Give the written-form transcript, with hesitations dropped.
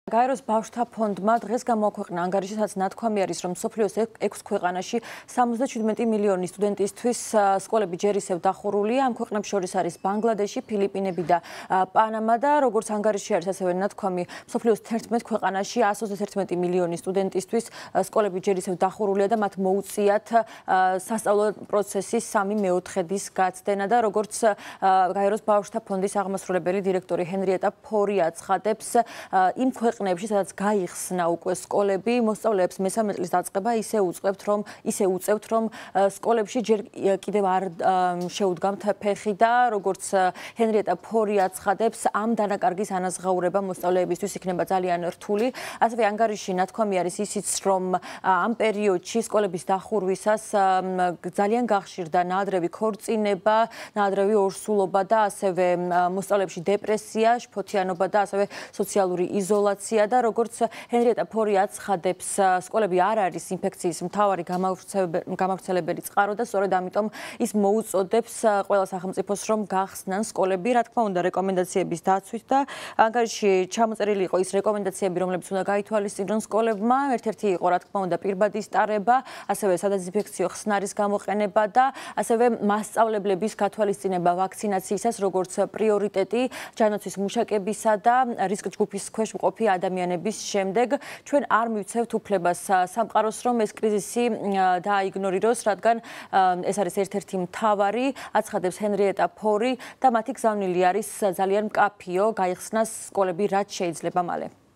გაერო-ს ბავშვთა ფონდმა დღეს გამოაქვეყნა ანგარიში, სადაც ნათქვამი არის, რომ მსოფლიოს 6 ქვეყანაში 77 მილიონი სტუდენტისთვის სკოლები ჯერ ისევ დახურულია. ამ ქვეყნებს შორის არის ბანგლადეში, ფილიპინები და პანამა და როგორც ანგარიში არის, ასევე ნათქვამი მსოფლიოს 11 ქვეყანაში 131 მილიონი სტუდენტისთვის სკოლები ჯერ ისევ დახურულია და მათ მოუწიათ სასწავლო პროცესის 3/4-ის გაცდენა და როგორც გაერო-ს ბავშვთა ფონდის აღმასრულებელი დირექტორი ჰენრიეტა ფორი აცხადებს, იმ ქვეყნებში, სადაც გაიხსნა უკვე სკოლები, მოსწავლეებს მესამე წლის დაწყება ისე უწევთ, რომ სკოლებში ჯერ კიდევ არ შეუდგამთ ფეხი და როგორც ჰენრიეტა ფორი აცხადებს, ამ დანაკარგის ანაზღაურება მოსწავლეებისთვის იქნება ძალიან რთული. ასევე ანგარიში ნათქვამი არის ისიც, რომ ამ პერიოდში სკოლების დახურვისას ძალიან გახშირდა ნაადრევი ქორწინება, ნაადრევი ორსულობა და ასევე მოსწავლეებში დეპრესია, შფოთიანობა და ასევე სოციალური იზოლაცია და როგორც ჰენრიეტა ფორი აცხადებს, სკოლები არ არის ინფექციის მთავარი გამავრცელებელი წყარო და სწორედ ამიტომ ის მოუწოდებს ყველა სახელმწიფოს, რომ გახსნან სკოლები, რა თქმა უნდა, რეკომენდაციების დაცვით და ანგარიში ჩამოწერილი იყო ის რეკომენდაციები, რომლებიც უნდა გაითვალისწინონ სკოლებმა. ერთ-ერთი იყო, რა თქმა უნდა, პირბადის ტარება, ასევე სადეზინფექციო ხსნარის გამოყენება და ასევე მასწავლებლების გათვალისწინება ვაქცინაციისას, როგორც პრიორიტეტი ჯანმრთელობის მუშაკებისა და რისკ ჯგუფის ქვეშ მყოფი ადამიანების შემდეგ. ჩვენ არ მივცევთ უფლებას სამყაროს, რომ ეს კრიზისი დააიგნორიროს, რადგან ეს არის ერთ-ერთი მთავარი, აცხადებს ჰენრიეტა ფორი და მათი გზავნილი არის ძალიან მკაფიო, გაიხსნას სკოლები რაც შეიძლება მალე.